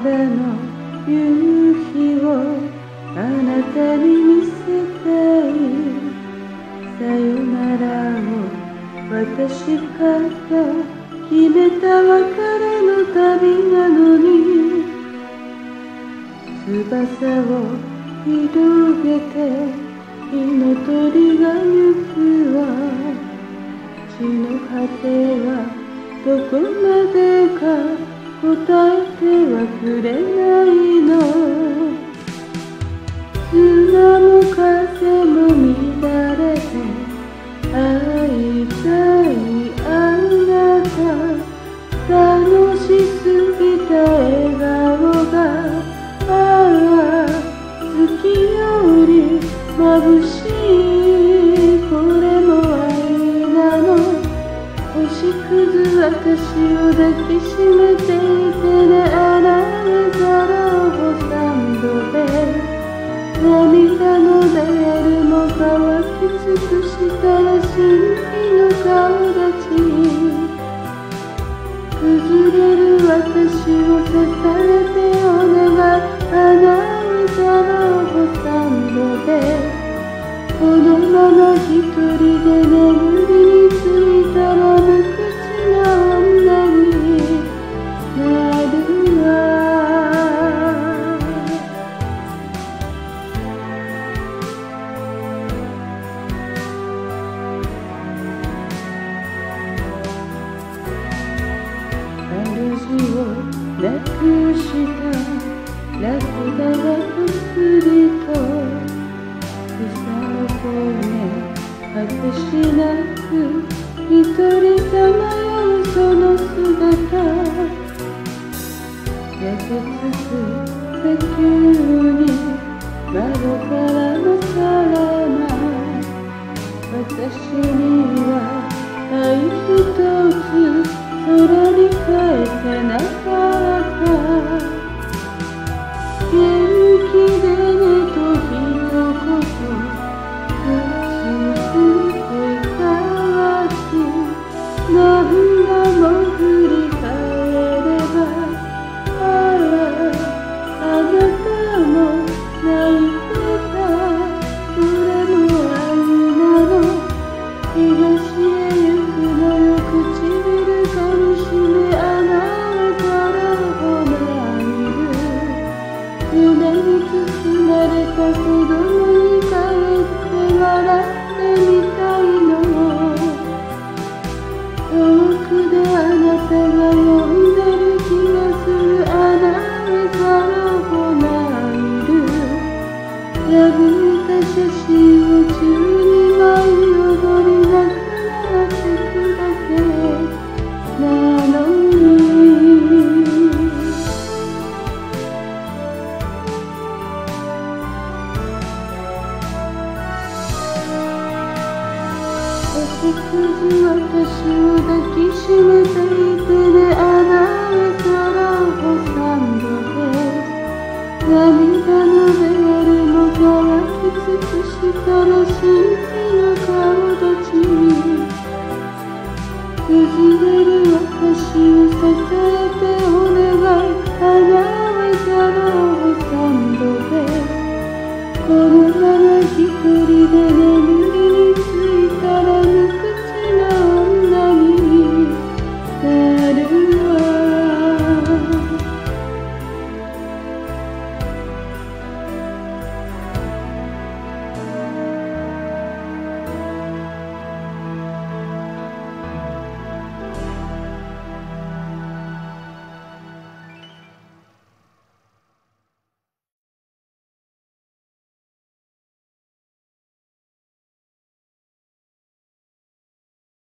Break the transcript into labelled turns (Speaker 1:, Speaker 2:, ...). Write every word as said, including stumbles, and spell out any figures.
Speaker 1: 春の夕日をあなたに見せたい。さよならを私から決めた別れの旅なのに、翼を広げて火の鳥が行くわ。地の果てはどこまでか答えてはくれないの。砂も風も乱れて会いたいあなた、楽しすぎた笑顔がああ月より眩しい。これも愛なの。星屑私を抱きしめていてね。洗うざらをさんどで涙のベールも乾き尽くしたら真偽の顔立ちに崩れる私を支えてお願い。洗うざらをさんどでこのまま一人で眠りについたら無口な女になるわ。主をなくしたラクダがぽつりと草を越え果てしなく一人さまようその姿。焼けつく石油に窓からのさらば、私には愛一つ空に変えてなかった。元気でねと一言口すて交わし、何度も振り返ればあああなたも泣いてた。それも愛なの。東へ行くのよ唇かみしめあなたらを泣いる。夢に包まれた子供に帰って笑ってみたいの。遠くであなたが呼んでる気がする。あなたらを泣いる。破いた写真をじゅうにまい踊りながら泣くだけなのに。星屑私を抱きしめていてね。あなたらをさんどで涙のベールも乾き尽くしたら真